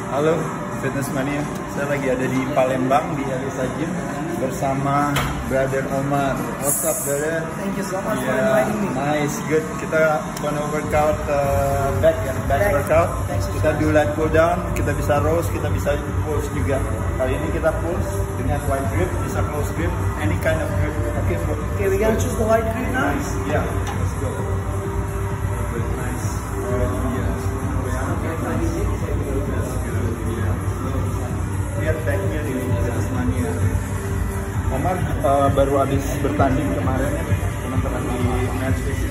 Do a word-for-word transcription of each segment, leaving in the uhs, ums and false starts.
Halo Fitness Mania, saya lagi ada di Palembang di Elisa Gym bersama Brother Omar. What's up, brother? Thank you so much yeah, for inviting me. Nice, good. Kita gonna workout uh, back ya, back, back workout. Thanks kita do lat pull down, kita bisa rows, kita bisa pulls juga. Kali ini kita pulls dengan wide grip, bisa close grip, any kind of grip. Okay, bro. Okay, we gonna choose the wide grip now. Nice, yeah. Let's go. Good, nice. Good, yeah. Lihat backnya di Fitness Mania. Omar uh, baru habis bertanding kemarin ya, teman-teman di match fisik.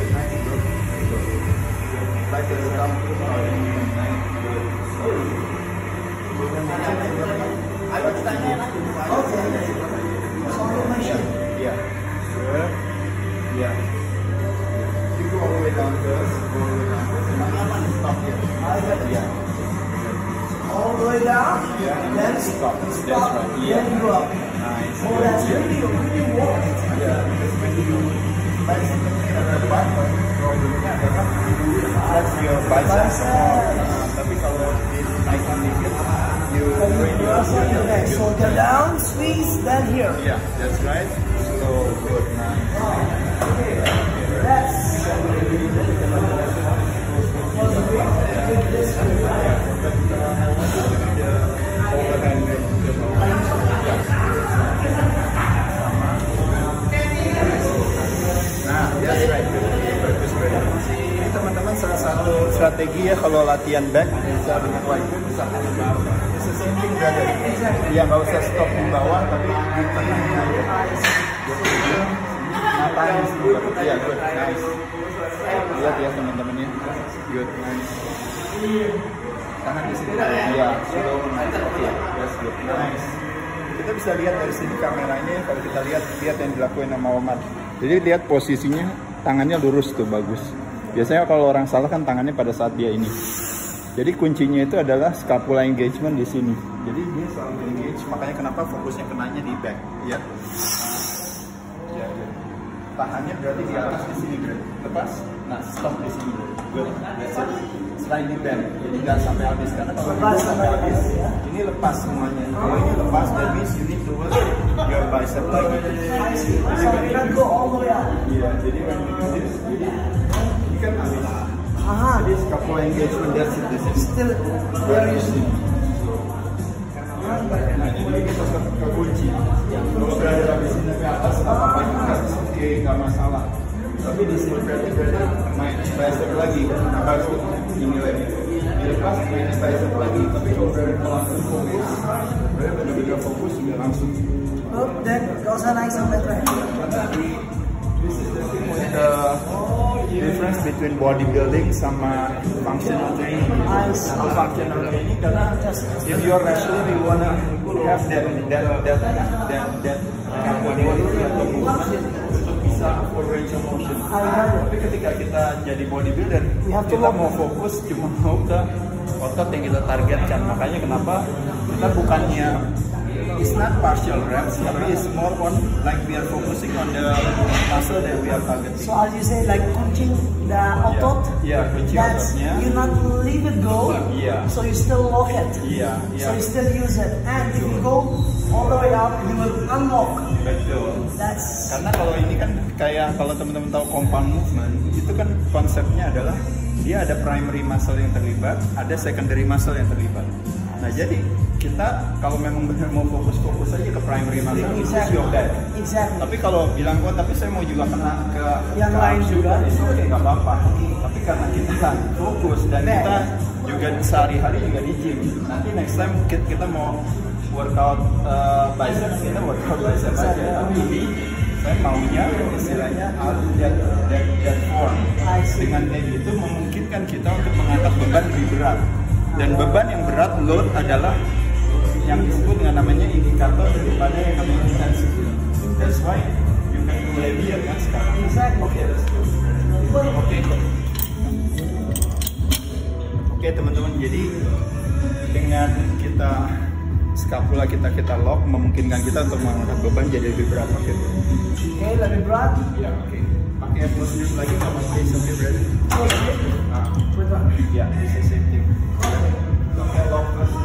Yeah. Good. Yeah. You go all the way down first. Go all the way down first. Stop here. Yeah. All the way down. Yeah. And Then stop. That's stop. right. Yeah. Then go up. Nice. Oh, that's really, really work. Yeah. That's your bicep. Tapi kalau naikkan dikit, you bring your Okay, so go down, squeeze, then here. Yeah, that's right. So good, nice. That's Nah, that's right. Bagus, bagus. Ini teman-teman salah satu strategi ya kalau latihan back bisa dengan wide grip bisa di bawah. Bisa same berada. Ya nggak usah stop di bawah tapi di tengahnya aja. Matanya sih. Ya good, nice. Lihat ya teman-teman ya. Good, nice. Tangan di sini. Ya, slow. Oke, that's good, nice. Kita bisa lihat dari sini kameranya. Kalau kita lihat lihat yang dilakukan sama Omar. Jadi lihat posisinya tangannya lurus tuh bagus. Biasanya kalau orang salah kan tangannya pada saat dia ini. Jadi kuncinya itu adalah scapula engagement di sini. Jadi dia selalu engage, makanya kenapa fokusnya kenanya di back, ya. Ya, ya. Tahannya berarti di atas di sini, berarti. Lepas. Nah, stop di sini. Good. That's it. Slightly bend. Jadi nggak sampai habis karena kalau ini sampai habis, ini lepas semuanya. Kalau ini lepas, that means you need to work your bicep lagi. so we can go all the way up. Iya, jadi when we do this, jadi ini kan habis. Aha. Jadi scapula engagement that's it, that's it. Still very easy. Nah, jadi kita ke kunci. Kalau berada habis ini ke atas, apa-apa juga, oke, nggak masalah. Tapi di sini berarti berarti main bicep lagi, baru ini lagi. Dilepas main bicep lagi, tapi kalau berada langsung fokus, berada benar-benar fokus juga langsung. Oh, then gak usah naik sampai terakhir. This is the thing with the difference between bodybuilding sama functional training. Atau functional training karena if you're wrestling you wanna have that that that that that capability atau movement untuk bisa for range of motion. Tapi ketika kita jadi bodybuilder, kita mau fokus cuma mau ke otot yang kita targetkan. Makanya kenapa kita bukannya it's not partial reps, tapi it's more on like we are focusing on the muscle that we are targeting. So as you say, like punching the otot, yeah, kunci that's ototnya. you not leave it go, Yeah. so you still lock it. Yeah, So yeah. you still use it, and if you go all the way up, you will unlock. Betul. That's Karena kalau ini kan kayak kalau teman-teman tahu compound movement, itu kan konsepnya adalah dia ada primary muscle yang terlibat, ada secondary muscle yang terlibat. Nah jadi kita kalau memang benar mau fokus-fokus aja ke primary muscle, itu exactly. your back. Exactly. Tapi kalau bilang kok, tapi saya mau juga kena ke Yang ke lain arms juga. itu oke, nggak apa-apa. Tapi karena kita fokus dan Back. kita juga sehari-hari juga di gym. Nanti next time kita, kita mau workout uh, bicep, kita workout bicep aja. Tapi ini saya maunya istilahnya out that that that form. Dengan kayak gitu memungkinkan kita untuk mengangkat beban lebih berat. Dan beban yang berat load adalah yang disebut dengan namanya indikator daripada yang namanya intensity. That's why you can do heavier kan sekarang. Exactly. Oke, let's go. Oke. Oke teman-teman, jadi dengan kita scapula kita kita lock memungkinkan kita untuk mengangkat beban jadi lebih berat. Oke. Oke, lebih berat. Ya, oke. Pakai close grip lagi nggak pakai sampai berarti. Close grip. Nah, With what? ya, bisa same thing. Oke, lock terus.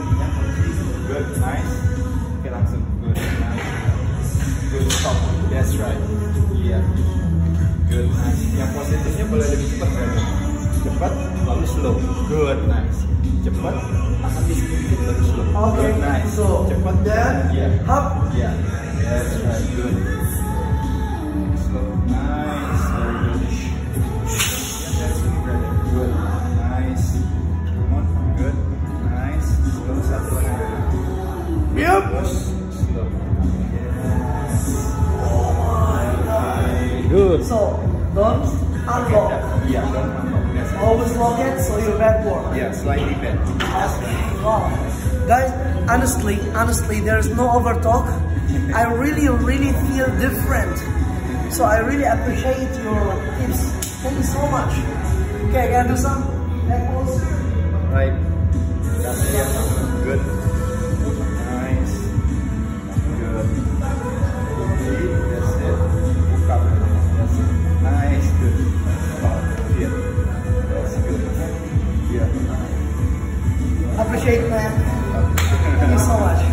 Cepat, tahan di sedikit baru slow. Okay. Good, nice. So, Cepat. then, Yeah. up. Yeah. Yes, right. Good. Slow. Nice. Very good. That's it, brother. Good. Nice. Come on. Good. Nice. Slow. Satu lagi, brother. Yep. Slow. Yes. Oh my God. Good. So, don't unlock. Yeah, don't unlock. Yes. Always lock it so you're backward. Yeah, slightly bent. That's right. Wow. Guys, honestly, honestly, there's no over talk. I really, really feel different. So I really appreciate your tips. Thank you so much. Okay, can I do some back pulls? Right. That's it. Good. Nice. Good. Okay, that's it. Hook up. That's it. Nice. Good. Wow. Yeah. That's good. Yeah. Appreciate, man. Thank you so much.